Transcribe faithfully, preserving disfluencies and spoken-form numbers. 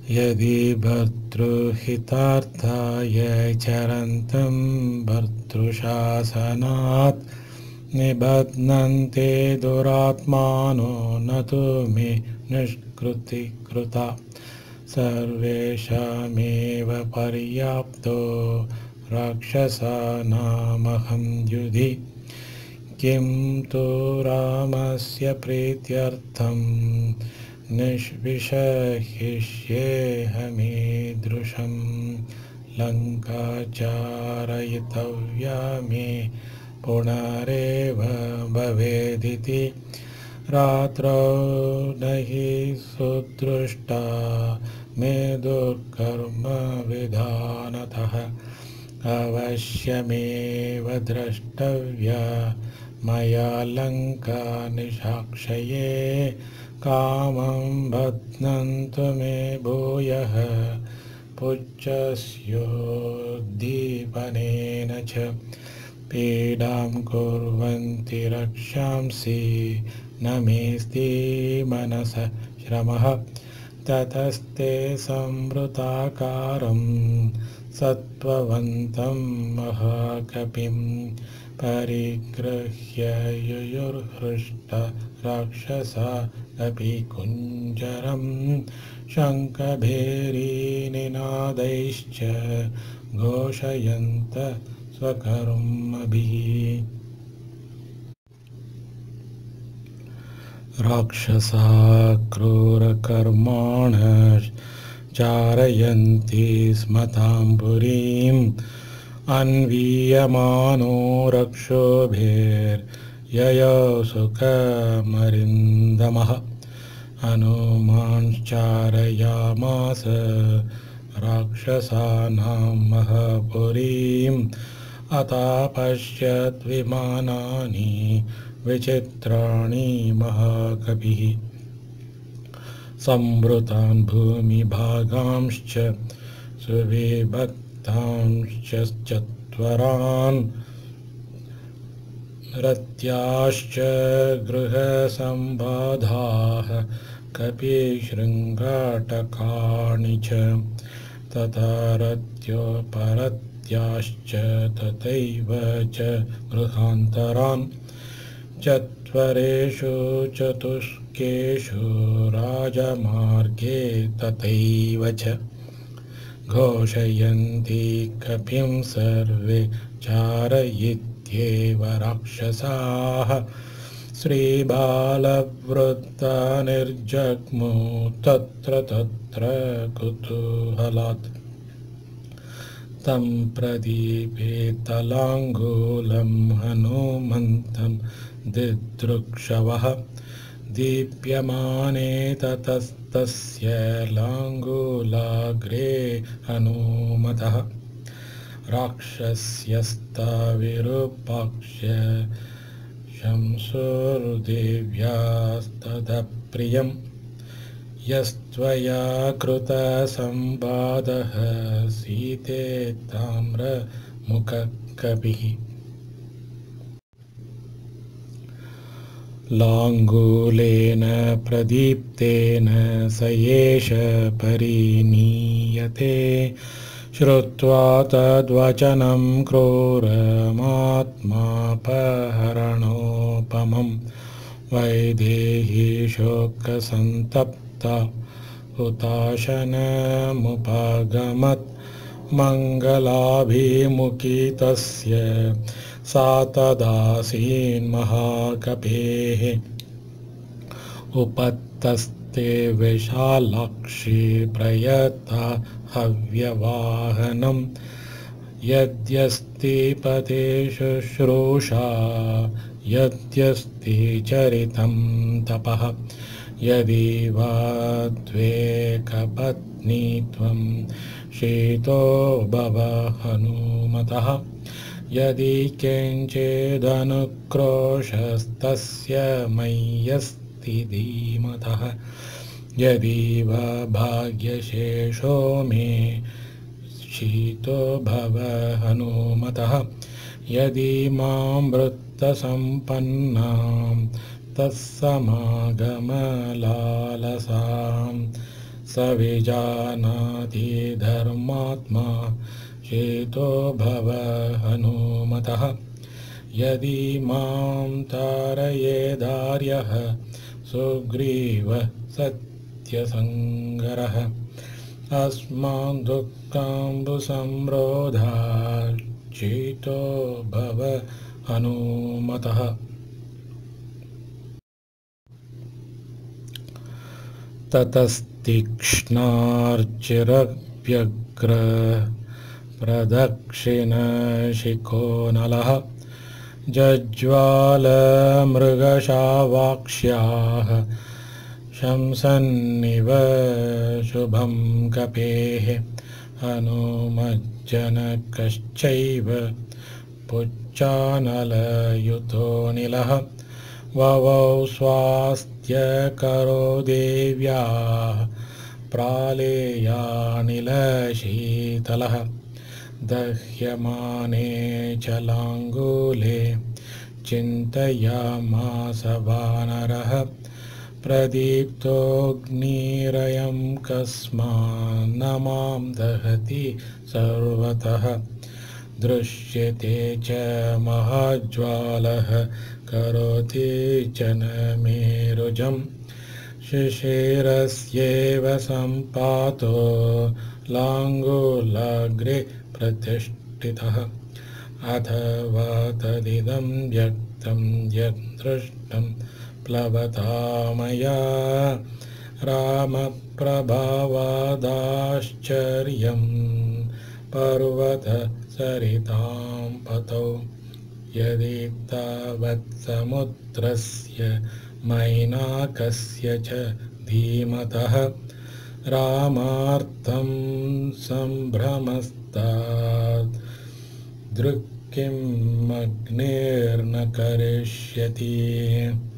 यदि भर्तृहितार्थाय चरन्तं भर्तृशासनात् निबध्नन्ते दुरात्मानो न तु मे निष्कृतिकृता सर्वेषामेव पर्याप्तो राक्षसानामहं युधि किं तु रामस्य प्रीत्यर्थं निष्विषयिष्येऽहमीदृशं लङ्का चारयितव्या मे पुनरेव भवेदिति रात्रौ न हि सुदृष्टा मे दुर्कर्म विधानतः अवश्यमेव द्रष्टव्या मया लङ्का निशाक्षये कामं बध्नन्तु मे भूयः पुच्छस्योद्दीपनेन च पीडां कुर्वन्ति रक्षांसि न मेऽस्ति मनसः श्रमः ततस्ते संवृताकारं सत्त्ववन्तं महाकपिं परिगृह्य युयुर्हृष्ट राक्षसा अपि कुञ्जरं शङ्खभेरीनिनादैश्च घोषयन्त स्वकर्मभिः राक्षसा क्रूरकर्माणः चारयन्ति स्म तां पुरीम् अन्वीयमानो रक्षोभिर्ययौ सुखमरिन्दमः हनुमांश्चारयामास राक्षसानां महापुरीम् अतापश्यत् विमानानि विचित्राणि महाकपिः संवृतान् भूमिभागांश्च सुविभक्तांश्च चत्वरान् रत्याश्च गृहसम्बाधाः कपिशृङ्गाटकानि च तथा रत्योपरत्याश्च तथैव च गृहान्तरान् चत्वरेषु चतुष्केषु राजमार्गे तथैव च घोषयन्ति कपिं सर्वे चारयित्येव राक्षसाः श्रीबालवृद्धा निर्जग्मु तत्र तत्र कुतूहलात् तं प्रदीपेतलाङ्गूलं हनुमन्तं दिदृक्षवः दीप्यमाने ततस्तस्य लाङ्गूलाग्रे हनुमतः राक्षस्यस्ताविरूपाक्ष्य शंसुर्देव्यास्तदप्रियं यस्त्वया कृतसंवादः सीते ताम्रमुखकपिः लाङ्गूलेन प्रदीप्तेन स एष परिनीयते श्रुत्वा तद्वचनं क्रूरमात्मापहरणोपमं वैदेही शोकसन्तप्ता हुताशनमुपगमत् मङ्गलाभिमुखी तस्य सा तदासीन्महाकपेः उपतस्ते विशालाक्षी प्रयता हव्यवाहनं यद्यस्ति पते शुश्रूषा यद्यस्ति चरितं तपः यदि वा द्वेकपत्नीत्वं शीतो भव हनुमतः यदि किञ्चिदनुक्रोशस्तस्य मय्यस्ति धीमतः यदि वा भाग्यशेषो मे शीतो भव हनुमतः यदि मां वृत्तसम्पन्नां तत्समागमलालसां स विजानाति धर्मात्मा चेतो भव हनुमतः यदि मां तारयेदार्यः सुग्रीवः सत्यसङ्गरः अस्मान् दुःखाम्बुसम्रोधात् चेतो भव हनुमतः ततस्तीक्ष्णार्चिरव्यग्र प्रदक्षिणशिखो नलः जज्वालमृगशावाक्ष्याः शंसन्निव शुभं कपेः हनुमज्जनकश्चैव पुच्छानलयुतो निलः ववौ स्वास्थ्यकरो देव्याः प्रालेयानिलशीतलः दह्यमाने चलाङ्गूले चिन्तयामास वानरः प्रदीप्तोऽग्निरयं कस्मान्न मां दहति सर्वतः दृश्यते च महाज्वालः करोति च न मेरुजं शिशिरस्येव सम्पातो लाङ्गूलाग्रे प्रतिष्ठितः अथवा तदिदं व्यक्तं यद्दृष्टं प्लवता मया रामप्रभावादाश्चर्यं पर्वतसरितां पतौ यदि तावत्समुद्रस्य मैनाकस्य च धीमतः रामार्थं सम्भ्रमस्तात् दृक् किम् अग्निर्न करिष्यति।